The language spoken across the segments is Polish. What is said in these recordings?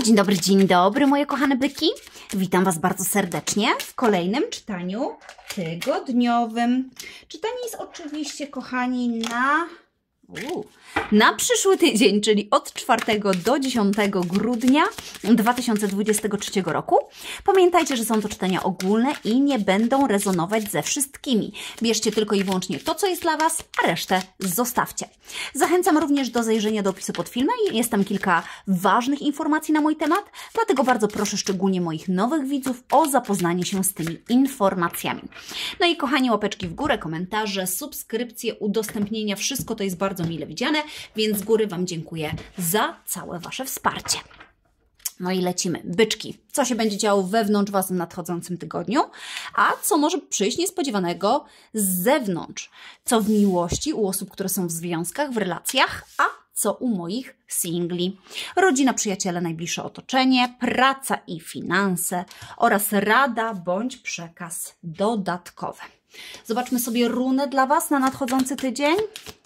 dzień dobry moje kochane byki. Witam Was bardzo serdecznie w kolejnym czytaniu tygodniowym. Czytanie jest oczywiście, kochani, na przyszły tydzień, czyli od 4 do 10 grudnia 2023 roku. Pamiętajcie, że są to czytania ogólne i nie będą rezonować ze wszystkimi. Bierzcie tylko i wyłącznie to, co jest dla Was, a resztę zostawcie. Zachęcam również do zajrzenia do opisu pod filmem. Jest tam kilka ważnych informacji na mój temat, dlatego bardzo proszę szczególnie moich nowych widzów o zapoznanie się z tymi informacjami. No i kochani, łapeczki w górę, komentarze, subskrypcje, udostępnienia, wszystko to jest bardzo mile widziane, więc z góry Wam dziękuję za całe Wasze wsparcie. No i lecimy. Byczki. Co się będzie działo wewnątrz Was w nadchodzącym tygodniu? A co może przyjść niespodziewanego z zewnątrz? Co w miłości u osób, które są w związkach, w relacjach, a co u moich singli? Rodzina, przyjaciele, najbliższe otoczenie, praca i finanse oraz rada bądź przekaz dodatkowy. Zobaczmy sobie runę dla Was na nadchodzący tydzień.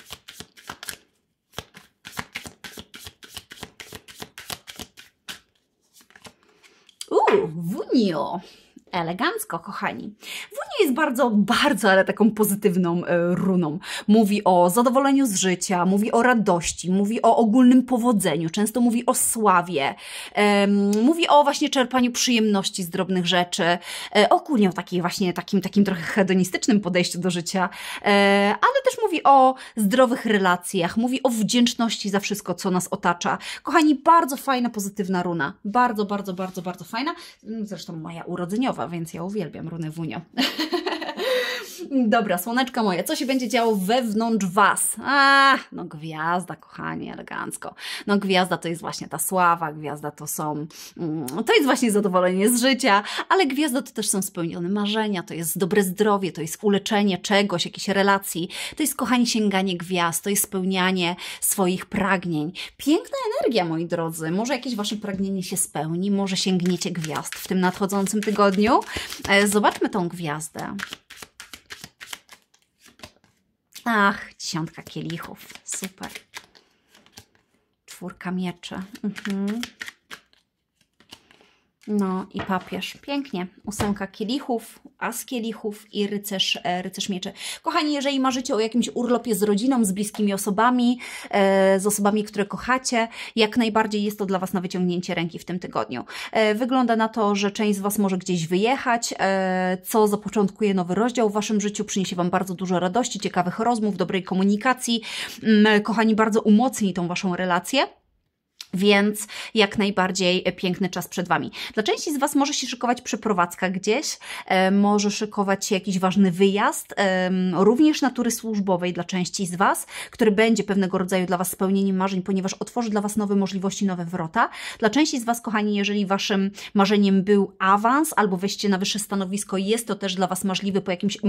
Wunio. Elegancko, kochani. Wunio jest bardzo, ale taką pozytywną runą. Mówi o zadowoleniu z życia, mówi o radości, mówi o ogólnym powodzeniu, często mówi o sławie, mówi o właśnie czerpaniu przyjemności z drobnych rzeczy, ogólnie o takim trochę hedonistycznym podejściu do życia, ale też mówi o zdrowych relacjach, mówi o wdzięczności za wszystko, co nas otacza. Kochani, bardzo fajna, pozytywna runa. Bardzo fajna. Zresztą moja urodzeniowa, więc ja uwielbiam runę Wunio. Dobra, słoneczka moje, co się będzie działo wewnątrz Was? No gwiazda, kochani, elegancko. No gwiazda to jest właśnie ta sława, gwiazda to jest właśnie zadowolenie z życia, ale gwiazda to też są spełnione marzenia, to jest dobre zdrowie, to jest uleczenie czegoś, jakiejś relacji, to jest, kochani, sięganie gwiazd, to jest spełnianie swoich pragnień. Piękna energia, moi drodzy. Może jakieś Wasze pragnienie się spełni, może sięgniecie gwiazd w tym nadchodzącym tygodniu. Zobaczmy tą gwiazdę. Ach, 10 kielichów. Super. 4 mieczy. No i papież. Pięknie. 8 kielichów, as kielichów i rycerz mieczy. Kochani, jeżeli marzycie o jakimś urlopie z rodziną, z bliskimi osobami, z osobami, które kochacie, jak najbardziej jest to dla Was na wyciągnięcie ręki w tym tygodniu. Wygląda na to, że część z Was może gdzieś wyjechać, co zapoczątkuje nowy rozdział w Waszym życiu, przyniesie Wam bardzo dużo radości, ciekawych rozmów, dobrej komunikacji. Kochani, bardzo umocni tą Waszą relację. Więc jak najbardziej piękny czas przed Wami. Dla części z Was może się szykować przeprowadzka gdzieś, może szykować się jakiś ważny wyjazd, również natury służbowej dla części z Was, który będzie pewnego rodzaju dla Was spełnieniem marzeń, ponieważ otworzy dla Was nowe możliwości, nowe wrota. Dla części z Was, kochani, jeżeli Waszym marzeniem był awans albo wejście na wyższe stanowisko, jest to też dla Was możliwe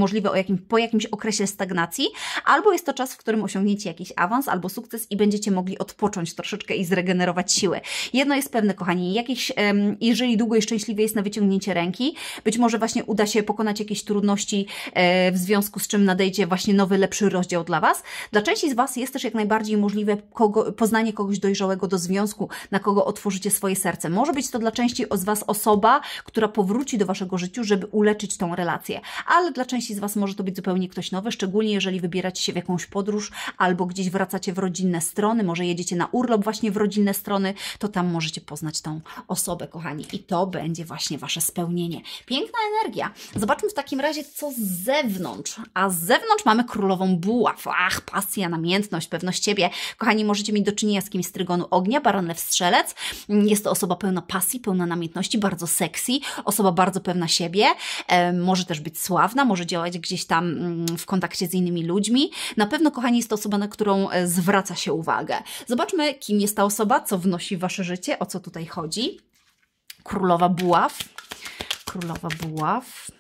po jakimś okresie stagnacji, albo jest to czas, w którym osiągniecie jakiś awans albo sukces i będziecie mogli odpocząć troszeczkę i zregenerować siły. Jedno jest pewne, kochani, jeżeli długo i szczęśliwie jest na wyciągnięcie ręki, być może właśnie uda się pokonać jakieś trudności, w związku z czym nadejdzie właśnie nowy, lepszy rozdział dla Was. Dla części z Was jest też jak najbardziej możliwe poznanie kogoś dojrzałego do związku, na kogo otworzycie swoje serce. Może być to dla części z Was osoba, która powróci do Waszego życia, żeby uleczyć tą relację, ale dla części z Was może to być zupełnie ktoś nowy, szczególnie jeżeli wybieracie się w jakąś podróż albo gdzieś wracacie w rodzinne strony, może jedziecie na urlop właśnie w rodzinne strony, to tam możecie poznać tą osobę, kochani. I to będzie właśnie Wasze spełnienie. Piękna energia. Zobaczmy w takim razie, co z zewnątrz. A z zewnątrz mamy królową buław. Ach, pasja, namiętność, pewność siebie. Kochani, możecie mieć do czynienia z kimś z trygonu ognia, baran, lew, strzelec. Jest to osoba pełna pasji, pełna namiętności, bardzo sexy, osoba bardzo pewna siebie. Może też być sławna, może działać gdzieś tam w kontakcie z innymi ludźmi. Na pewno, kochani, jest to osoba, na którą zwraca się uwagę. Zobaczmy, kim jest ta osoba, co wnosi w Wasze życie, o co tutaj chodzi. Królowa buław. Królowa buław.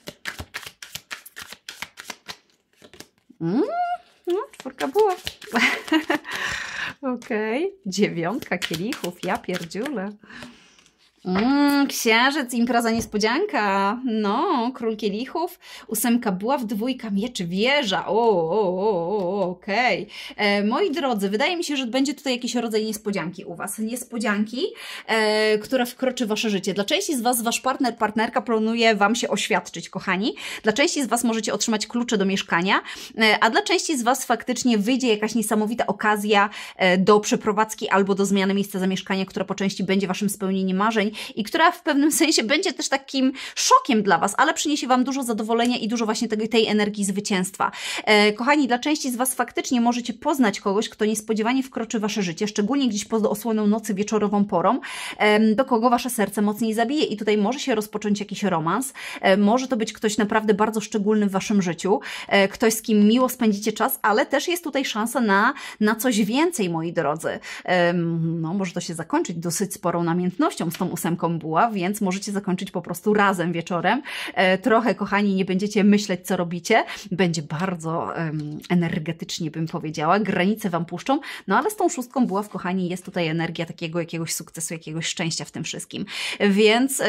No, 4 buław. Okej. 9 kielichów, ja pierdziulę. Księżyc, impreza, niespodzianka. No, król kielichów, 8 buław, 2 mieczy, wieża. Okej. Moi drodzy, wydaje mi się, że będzie tutaj jakiś rodzaj niespodzianki u Was. Niespodzianki, która wkroczy w Wasze życie. Dla części z Was Wasz partner, partnerka planuje Wam się oświadczyć, kochani. Dla części z Was możecie otrzymać klucze do mieszkania, a dla części z Was faktycznie wyjdzie jakaś niesamowita okazja do przeprowadzki albo do zmiany miejsca zamieszkania, która po części będzie Waszym spełnieniem marzeń i która w pewnym sensie będzie też takim szokiem dla Was, ale przyniesie Wam dużo zadowolenia i dużo właśnie tej energii zwycięstwa. Kochani, dla części z Was faktycznie możecie poznać kogoś, kto niespodziewanie wkroczy w Wasze życie, szczególnie gdzieś pod osłoną nocy, wieczorową porą, do kogo Wasze serce mocniej zabije i tutaj może się rozpocząć jakiś romans, może to być ktoś naprawdę bardzo szczególny w Waszym życiu, ktoś, z kim miło spędzicie czas, ale też jest tutaj szansa na coś więcej, moi drodzy. No, może to się zakończyć dosyć sporą namiętnością z tą 8 buław, więc możecie zakończyć po prostu razem wieczorem. Trochę, kochani, nie będziecie myśleć, co robicie. Będzie bardzo energetycznie, bym powiedziała. Granice Wam puszczą, no ale z tą 6 buław, kochani, jest tutaj energia takiego jakiegoś sukcesu, jakiegoś szczęścia w tym wszystkim. Więc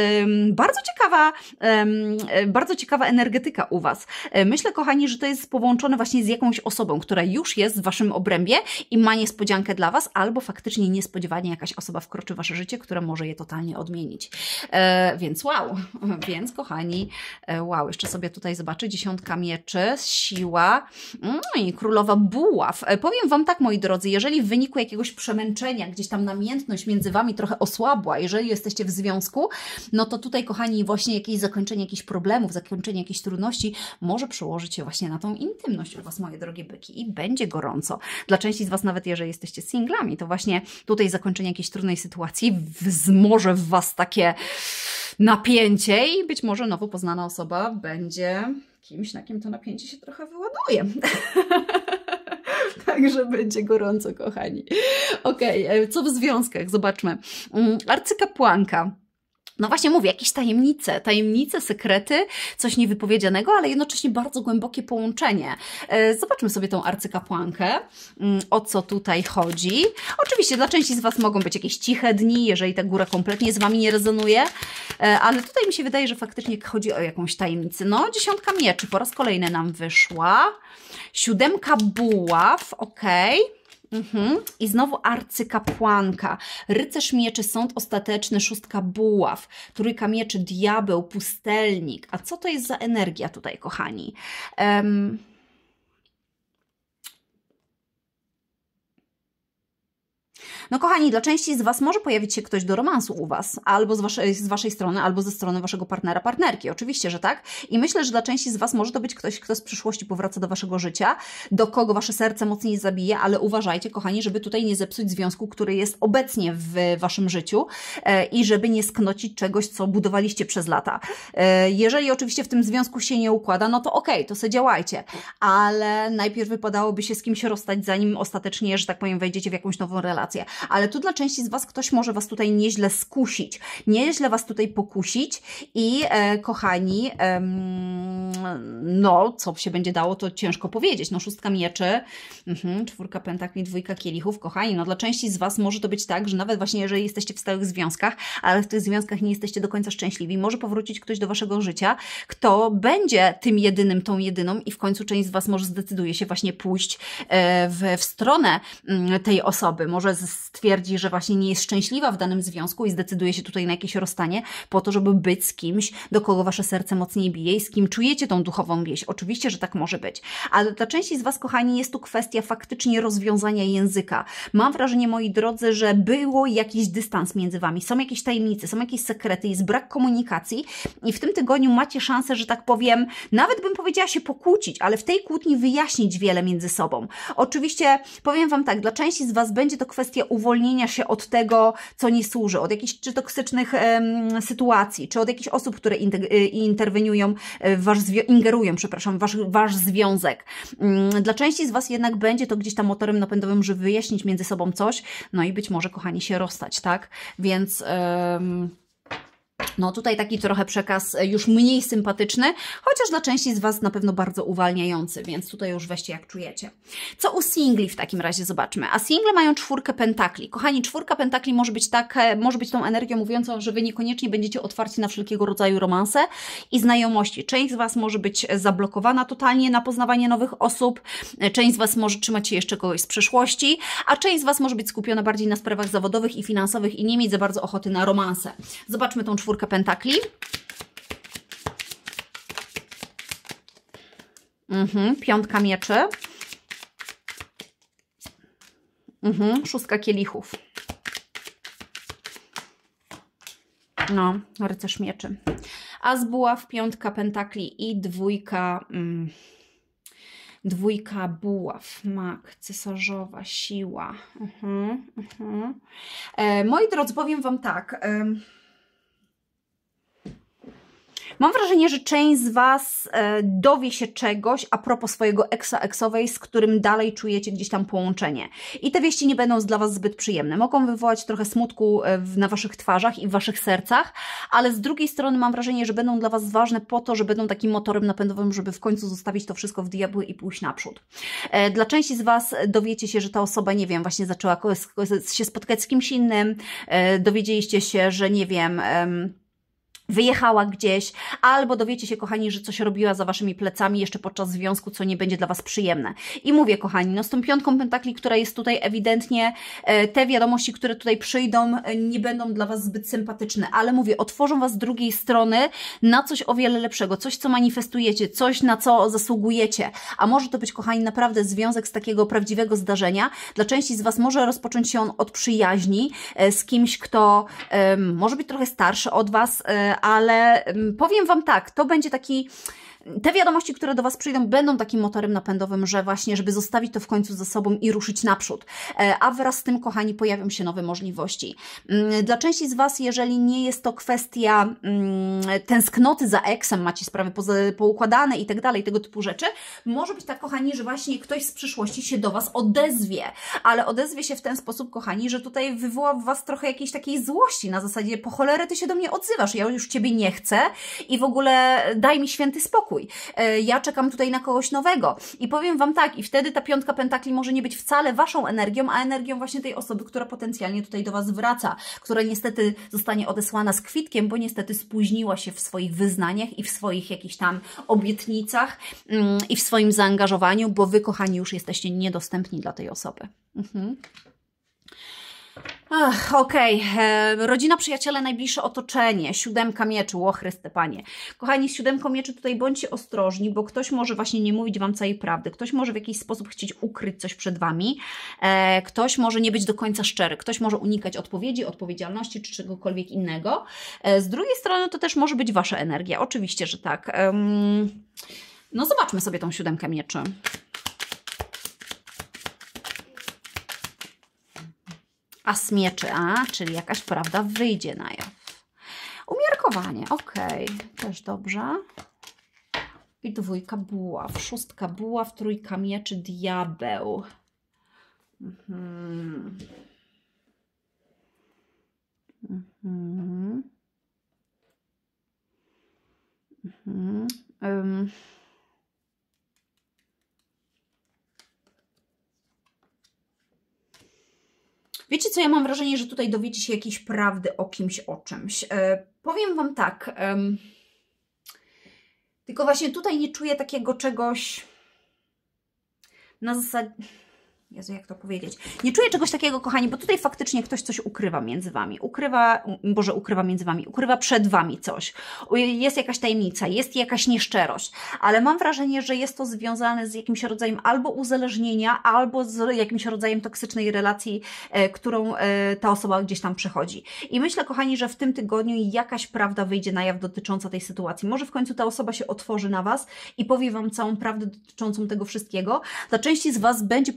bardzo ciekawa energetyka u Was. Myślę, kochani, że to jest połączone właśnie z jakąś osobą, która już jest w Waszym obrębie i ma niespodziankę dla Was, albo faktycznie niespodziewanie jakaś osoba wkroczy w Wasze życie, która może je totalnie odmienić. Więc wow, więc kochani, wow, jeszcze sobie tutaj zobaczę, 10 mieczy, siła i królowa buław. Powiem Wam tak, moi drodzy, jeżeli w wyniku jakiegoś przemęczenia, gdzieś tam namiętność między Wami trochę osłabła, jeżeli jesteście w związku, no to tutaj, kochani, właśnie jakieś zakończenie jakichś problemów, zakończenie jakichś trudności może przełożyć się właśnie na tą intymność u Was, moje drogie byki, i będzie gorąco. Dla części z Was, nawet jeżeli jesteście singlami, to właśnie tutaj zakończenie jakiejś trudnej sytuacji wzmoże w Was takie napięcie i być może nowo poznana osoba będzie kimś, na kim to napięcie się trochę wyładuje. Także będzie gorąco, kochani. Okej, co w związkach? Zobaczmy. Arcykapłanka. No właśnie mówię, jakieś tajemnice, sekrety, coś niewypowiedzianego, ale jednocześnie bardzo głębokie połączenie. Zobaczmy sobie tą arcykapłankę, o co tutaj chodzi. Oczywiście dla części z Was mogą być jakieś ciche dni, jeżeli ta góra kompletnie z Wami nie rezonuje, ale tutaj mi się wydaje, że faktycznie chodzi o jakąś tajemnicę. No, 10 mieczy po raz kolejny nam wyszła. 7 buław, okej. I znowu arcykapłanka, rycerz mieczy, sąd ostateczny, 6 buław, 3 mieczy, diabeł, pustelnik. A co to jest za energia tutaj, kochani? No kochani, dla części z Was może pojawić się ktoś do romansu u Was, albo z Waszej strony, albo ze strony Waszego partnera, partnerki. Oczywiście, że tak. I myślę, że dla części z Was może to być ktoś, kto z przyszłości powraca do Waszego życia, do kogo Wasze serce mocniej zabije, ale uważajcie, kochani, żeby tutaj nie zepsuć związku, który jest obecnie w Waszym życiu i żeby nie sknocić czegoś, co budowaliście przez lata. Jeżeli oczywiście w tym związku się nie układa, no to okej, to se działajcie, ale najpierw wypadałoby się z kimś rozstać, zanim ostatecznie, że tak powiem, wejdziecie w jakąś nową relację. Ale tu dla części z Was ktoś może Was tutaj nieźle skusić, nieźle Was tutaj pokusić i kochani, no co się będzie dało, to ciężko powiedzieć. No 6 mieczy, 4 pentakli, 2 kielichów, kochani, no dla części z Was może to być tak, że nawet właśnie jeżeli jesteście w stałych związkach, ale w tych związkach nie jesteście do końca szczęśliwi, może powrócić ktoś do Waszego życia, kto będzie tym jedynym, tą jedyną i w końcu część z Was może zdecyduje się właśnie pójść w stronę tej osoby, może stwierdzi, że właśnie nie jest szczęśliwa w danym związku i zdecyduje się tutaj na jakieś rozstanie po to, żeby być z kimś, do kogo Wasze serce mocniej bije i z kim czujecie tą duchową więź. Oczywiście, że tak może być. Ale dla części z Was, kochani, jest tu kwestia faktycznie rozwiązania języka. Mam wrażenie, moi drodzy, że było jakiś dystans między Wami. Są jakieś tajemnice, są jakieś sekrety, jest brak komunikacji i w tym tygodniu macie szansę, że tak powiem, nawet bym powiedziała się pokłócić, ale w tej kłótni wyjaśnić wiele między sobą. Oczywiście powiem Wam tak, dla części z Was będzie to kwestia uwolnienia się od tego, co nie służy, od jakichś czy toksycznych sytuacji, czy od jakichś osób, które interweniują, ingerują, przepraszam, wasz związek. Dla części z Was jednak będzie to gdzieś tam motorem napędowym, żeby wyjaśnić między sobą coś, no i być może, kochani, się rozstać, tak? Więc No tutaj taki trochę przekaz już mniej sympatyczny, chociaż dla części z Was na pewno bardzo uwalniający, więc tutaj już weźcie jak czujecie. Co u singli w takim razie zobaczmy. A single mają 4 pentakli. Kochani, 4 pentakli może być tą energią mówiącą, że Wy niekoniecznie będziecie otwarci na wszelkiego rodzaju romanse i znajomości. Część z Was może być zablokowana totalnie na poznawanie nowych osób, część z Was może trzymać się jeszcze kogoś z przeszłości, a część z Was może być skupiona bardziej na sprawach zawodowych i finansowych i nie mieć za bardzo ochoty na romanse. Zobaczmy tą 4 pentakli. Piątka mieczy. 6 kielichów. No, rycerz mieczy. As buław, 5 pentakli i 2 dwójka buław, mak, cesarzowa, siła. Moi drodzy, powiem Wam tak. Mam wrażenie, że część z Was dowie się czegoś a propos swojego eksa-eksowej, z którym dalej czujecie gdzieś tam połączenie. I te wieści nie będą dla Was zbyt przyjemne. Mogą wywołać trochę smutku na Waszych twarzach i w Waszych sercach, ale z drugiej strony mam wrażenie, że będą dla Was ważne po to, że będą takim motorem napędowym, żeby w końcu zostawić to wszystko w diabły i pójść naprzód. Dla części z Was dowiecie się, że ta osoba, nie wiem, właśnie zaczęła się spotkać z kimś innym, dowiedzieliście się, że nie wiem... wyjechała gdzieś, albo dowiecie się, kochani, że coś robiła za Waszymi plecami jeszcze podczas związku, co nie będzie dla Was przyjemne. I mówię, kochani, no z tą 5 pentakli, która jest tutaj ewidentnie, te wiadomości, które tutaj przyjdą, nie będą dla Was zbyt sympatyczne, ale mówię, otworzą Was z drugiej strony na coś o wiele lepszego, coś, co manifestujecie, coś, na co zasługujecie, a może to być, kochani, naprawdę związek z takiego prawdziwego zdarzenia. Dla części z Was może rozpocząć się on od przyjaźni z kimś, kto może być trochę starszy od Was, ale powiem Wam tak, to będzie taki... Te wiadomości, które do Was przyjdą, będą takim motorem napędowym, że właśnie, żeby zostawić to w końcu za sobą i ruszyć naprzód. A wraz z tym, kochani, pojawią się nowe możliwości. Dla części z Was, jeżeli nie jest to kwestia tęsknoty za eksem, macie sprawy poukładane i tak dalej, tego typu rzeczy, może być tak, kochani, że właśnie ktoś z przyszłości się do Was odezwie, ale odezwie się w ten sposób, kochani, że tutaj wywoła w Was trochę jakiejś takiej złości, na zasadzie, po cholerę Ty się do mnie odzywasz, ja już Ciebie nie chcę i w ogóle daj mi święty spokój. Ja czekam tutaj na kogoś nowego. I powiem Wam tak, i wtedy ta 5 pentakli może nie być wcale Waszą energią, a energią właśnie tej osoby, która potencjalnie tutaj do Was wraca, która niestety zostanie odesłana z kwitkiem, bo niestety spóźniła się w swoich wyznaniach i w swoich jakichś tam obietnicach i w swoim zaangażowaniu, bo Wy, kochani, już jesteście niedostępni dla tej osoby. Okej. Rodzina, przyjaciele, najbliższe otoczenie, 7 mieczy, o Chryste Panie. Kochani, z 7 mieczy tutaj bądźcie ostrożni, bo ktoś może właśnie nie mówić Wam całej prawdy, ktoś może w jakiś sposób chcieć ukryć coś przed Wami, ktoś może nie być do końca szczery, ktoś może unikać odpowiedzi, odpowiedzialności czy czegokolwiek innego. Z drugiej strony to też może być Wasza energia, oczywiście, że tak. No zobaczmy sobie tą 7 mieczy. As mieczy, czyli jakaś prawda wyjdzie na jaw. Umiarkowanie, okej, też dobrze. I 2 buław, 6 buław, 3 mieczy, diabeł. Wiecie co, ja mam wrażenie, że tutaj dowiecie się jakiejś prawdy o kimś, o czymś. Powiem Wam tak, tylko właśnie tutaj nie czuję takiego czegoś na zasadzie... Jezu, jak to powiedzieć? Nie czuję czegoś takiego, kochani, bo tutaj faktycznie ktoś coś ukrywa między Wami. Ukrywa między Wami. Ukrywa przed Wami coś. Jest jakaś tajemnica, jest jakaś nieszczerość. Ale mam wrażenie, że jest to związane z jakimś rodzajem albo uzależnienia, albo z jakimś rodzajem toksycznej relacji, którą ta osoba gdzieś tam przechodzi. I myślę, kochani, że w tym tygodniu jakaś prawda wyjdzie na jaw dotycząca tej sytuacji. Może w końcu ta osoba się otworzy na Was i powie Wam całą prawdę dotyczącą tego wszystkiego. Dla części z Was będzie potrzebowała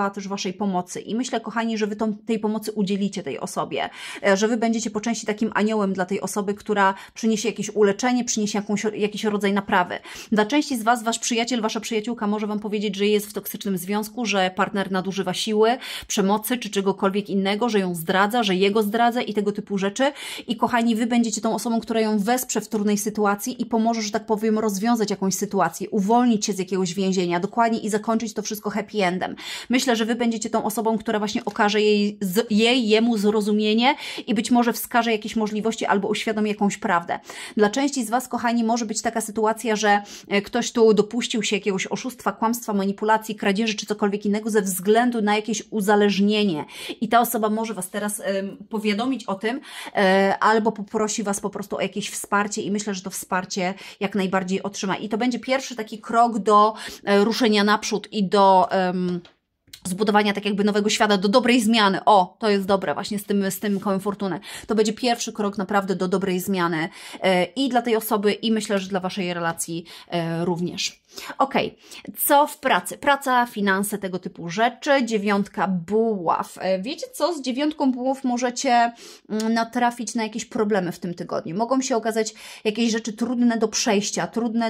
potrzebowała też Waszej pomocy i myślę, kochani, że Wy tej pomocy udzielicie tej osobie, że Wy będziecie po części takim aniołem dla tej osoby, która przyniesie jakieś uleczenie, przyniesie jakiś rodzaj naprawy. Dla części z Was, Wasz przyjaciel, Wasza przyjaciółka może Wam powiedzieć, że jest w toksycznym związku, że partner nadużywa siły, przemocy czy czegokolwiek innego, że ją zdradza, że jego zdradza i tego typu rzeczy. I kochani, Wy będziecie tą osobą, która ją wesprze w trudnej sytuacji i pomoże, że tak powiem, rozwiązać jakąś sytuację, uwolnić się z jakiegoś więzienia, dokładnie i zakończyć to wszystko happy endem. Myślę, że Wy będziecie tą osobą, która właśnie okaże jemu zrozumienie i być może wskaże jakieś możliwości albo uświadomi jakąś prawdę. Dla części z Was, kochani, może być taka sytuacja, że ktoś tu dopuścił się jakiegoś oszustwa, kłamstwa, manipulacji, kradzieży czy cokolwiek innego ze względu na jakieś uzależnienie i ta osoba może Was teraz powiadomić o tym albo poprosi Was po prostu o jakieś wsparcie i myślę, że to wsparcie jak najbardziej otrzyma. I to będzie pierwszy taki krok do ruszenia naprzód i do zbudowania tak jakby nowego świata, do dobrej zmiany. O, to jest dobre właśnie z tym kołem fortuny. To będzie pierwszy krok naprawdę do dobrej zmiany i dla tej osoby i myślę, że dla Waszej relacji również. Ok, co w pracy? Praca, finanse, tego typu rzeczy. 9 buław. Wiecie co? Z 9 buław możecie natrafić na jakieś problemy w tym tygodniu. Mogą się okazać jakieś rzeczy trudne do przejścia, trudne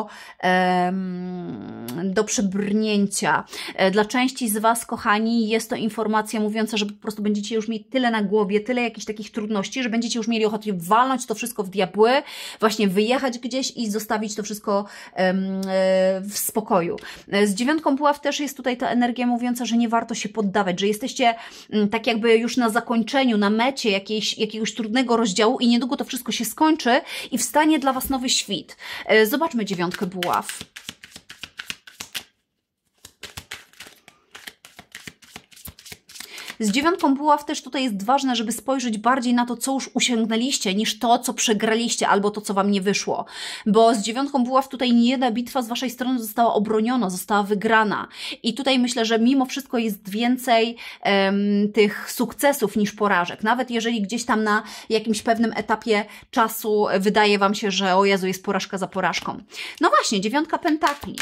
do przebrnięcia. Dla części z Was, kochani, jest to informacja mówiąca, że po prostu będziecie już mieć tyle na głowie, tyle jakichś takich trudności, że będziecie już mieli ochotę walnąć to wszystko w diabły, właśnie wyjechać gdzieś i zostawić to wszystko w spokoju. Z 9 buław też jest tutaj ta energia mówiąca, że nie warto się poddawać, że jesteście tak jakby już na zakończeniu, na mecie jakiegoś trudnego rozdziału i niedługo to wszystko się skończy i wstanie dla Was nowy świt. Zobaczmy 9 buław. Z 9 buław też tutaj jest ważne, żeby spojrzeć bardziej na to, co już osiągnęliście, niż to, co przegraliście, albo to, co Wam nie wyszło. Bo z 9 buław tutaj nie jedna bitwa z Waszej strony została obroniona, została wygrana. I tutaj myślę, że mimo wszystko jest więcej tych sukcesów niż porażek. Nawet jeżeli gdzieś tam na jakimś pewnym etapie czasu wydaje Wam się, że o Jezu, jest porażka za porażką. No właśnie, 9 pentakli.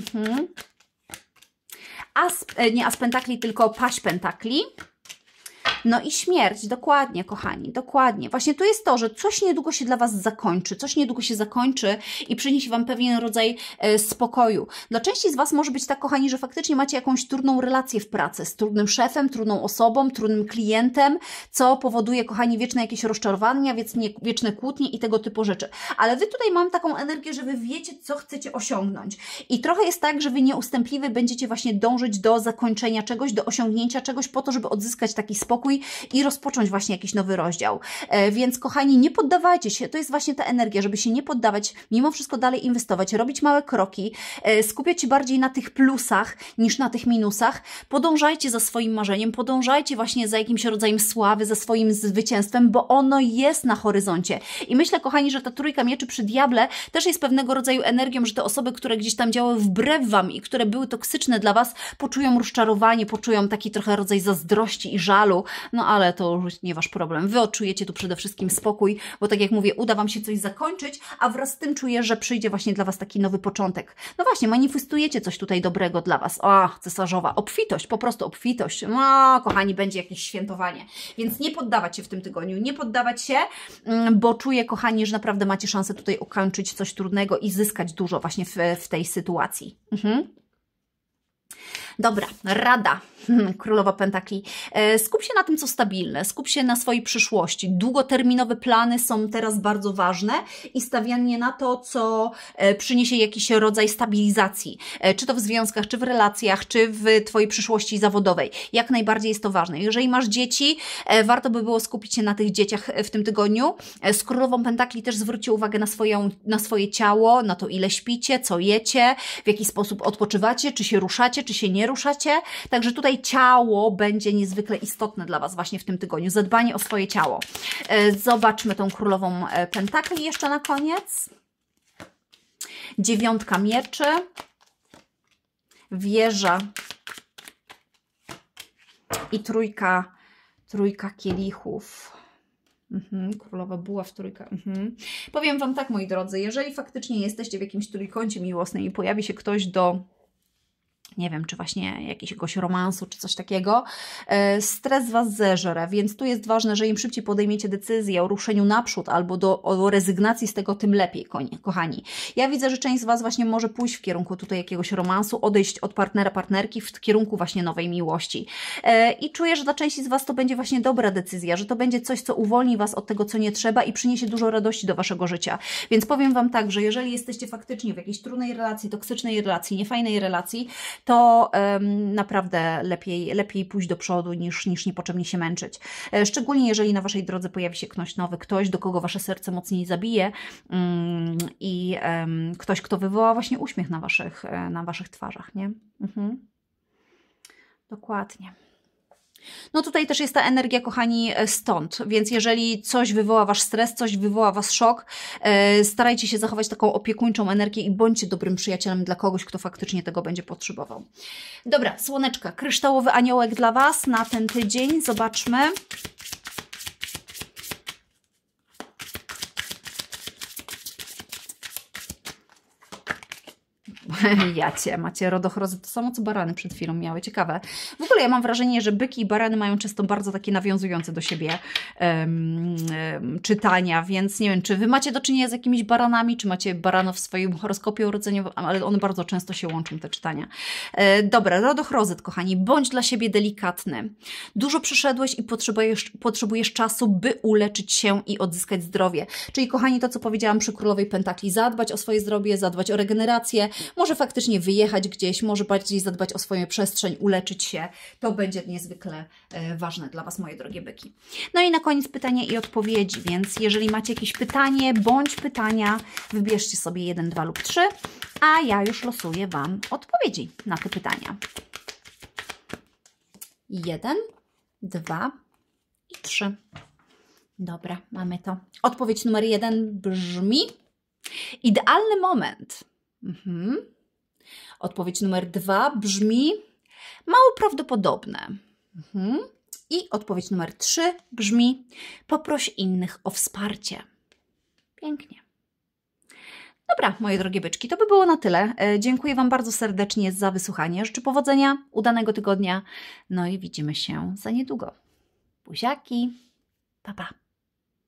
Nie as pentakli, tylko paź pentakli. No i śmierć, dokładnie, kochani, dokładnie. Właśnie to jest to, że coś niedługo się dla Was zakończy, coś niedługo się zakończy i przyniesie Wam pewien rodzaj spokoju. Dla części z Was może być tak, kochani, że faktycznie macie jakąś trudną relację w pracy z trudnym szefem, trudną osobą, trudnym klientem, co powoduje, kochani, wieczne jakieś rozczarowania, wieczne kłótnie i tego typu rzeczy. Ale Wy tutaj mam taką energię, że Wy wiecie, co chcecie osiągnąć. I trochę jest tak, że Wy nieustępliwie będziecie właśnie dążyć do zakończenia czegoś, do osiągnięcia czegoś po to, żeby odzyskać taki spokój i rozpocząć właśnie jakiś nowy rozdział. Więc kochani, nie poddawajcie się. To jest właśnie ta energia, żeby się nie poddawać, mimo wszystko dalej inwestować, robić małe kroki, skupiać się bardziej na tych plusach niż na tych minusach. Podążajcie za swoim marzeniem, podążajcie właśnie za jakimś rodzajem sławy, za swoim zwycięstwem, bo ono jest na horyzoncie. I myślę, kochani, że ta trójka mieczy przy diable też jest pewnego rodzaju energią, że te osoby, które gdzieś tam działały wbrew Wam i które były toksyczne dla Was, poczują rozczarowanie, poczują taki trochę rodzaj zazdrości i żalu. No ale to już nie Wasz problem. Wy odczujecie tu przede wszystkim spokój, bo tak jak mówię, uda Wam się coś zakończyć, a wraz z tym czuję, że przyjdzie właśnie dla Was taki nowy początek. No właśnie, manifestujecie coś tutaj dobrego dla Was. O, cesarzowa, obfitość, po prostu obfitość. No, kochani, będzie jakieś świętowanie. Więc nie poddawać się w tym tygodniu, nie poddawać się, bo czuję, kochani, że naprawdę macie szansę tutaj ukończyć coś trudnego i zyskać dużo właśnie w tej sytuacji. Dobra, rada. Królowa Pentakli. Skup się na tym, co stabilne, skup się na swojej przyszłości. Długoterminowe plany są teraz bardzo ważne i stawianie na to, co przyniesie jakiś rodzaj stabilizacji. Czy to w związkach, czy w relacjach, czy w Twojej przyszłości zawodowej. Jak najbardziej jest to ważne. Jeżeli masz dzieci, warto by było skupić się na tych dzieciach w tym tygodniu. Z Królową Pentakli też zwróćcie uwagę na swoje ciało, na to, ile śpicie, co jecie, w jaki sposób odpoczywacie, czy się ruszacie, czy się nie ruszacie. Także tutaj ciało będzie niezwykle istotne dla Was właśnie w tym tygodniu. Zadbanie o swoje ciało. Zobaczmy tą Królową Pentakli jeszcze na koniec. 9 mieczy. Wieża. I trójka kielichów. Królowa buław, trójka. Powiem Wam tak, moi drodzy, jeżeli faktycznie jesteście w jakimś trójkącie miłosnym i pojawi się ktoś do nie wiem, czy właśnie jakiegoś romansu, czy coś takiego. Stres Was zeżre, więc tu jest ważne, że im szybciej podejmiecie decyzję o ruszeniu naprzód albo o rezygnacji z tego, tym lepiej, kochani. Ja widzę, że część z Was właśnie może pójść w kierunku tutaj jakiegoś romansu, odejść od partnera, partnerki w kierunku właśnie nowej miłości. I czuję, że dla części z Was to będzie właśnie dobra decyzja, że to będzie coś, co uwolni Was od tego, co nie trzeba i przyniesie dużo radości do Waszego życia. Więc powiem Wam tak, że jeżeli jesteście faktycznie w jakiejś trudnej relacji, toksycznej relacji, niefajnej relacji, to naprawdę lepiej pójść do przodu niż niepotrzebnie się męczyć. Szczególnie jeżeli na Waszej drodze pojawi się ktoś nowy, ktoś, do kogo Wasze serce mocniej zabije i ktoś, kto wywoła właśnie uśmiech na Waszych twarzach, nie? Dokładnie. No tutaj też jest ta energia, kochani, stąd, więc jeżeli coś wywoła Wasz stres, coś wywoła Was szok, starajcie się zachować taką opiekuńczą energię i bądźcie dobrym przyjacielem dla kogoś, kto faktycznie tego będzie potrzebował. Dobra, słoneczka, kryształowy aniołek dla Was na ten tydzień, zobaczmy. Jacie, macie rodochrozy, to samo co barany przed chwilą miały, ciekawe. W ogóle ja mam wrażenie, że byki i barany mają często bardzo takie nawiązujące do siebie czytania, więc nie wiem, czy Wy macie do czynienia z jakimiś baranami, czy macie baranów w swoim horoskopie urodzeniowym, ale one bardzo często się łączą, te czytania. Dobra, rodochrozyt, kochani, bądź dla siebie delikatny. Dużo przeszedłeś i potrzebujesz czasu, by uleczyć się i odzyskać zdrowie. Czyli, kochani, to co powiedziałam przy Królowej Pentakli, zadbać o swoje zdrowie, zadbać o regenerację, może faktycznie wyjechać gdzieś, może bardziej zadbać o swoją przestrzeń, uleczyć się. To będzie niezwykle ważne dla Was, moje drogie byki. No i na koniec pytania i odpowiedzi, więc jeżeli macie jakieś pytanie bądź pytania, wybierzcie sobie 1, 2 lub 3, a ja już losuję Wam odpowiedzi na te pytania. 1, 2 i 3. Dobra, mamy to. Odpowiedź numer 1 brzmi: idealny moment. Odpowiedź numer 2 brzmi: mało prawdopodobne. I odpowiedź numer 3 brzmi: poproś innych o wsparcie. Pięknie. Dobra, moje drogie byczki, to by było na tyle. Dziękuję Wam bardzo serdecznie za wysłuchanie. Życzę powodzenia, udanego tygodnia. No i widzimy się za niedługo. Buziaki. Pa, pa.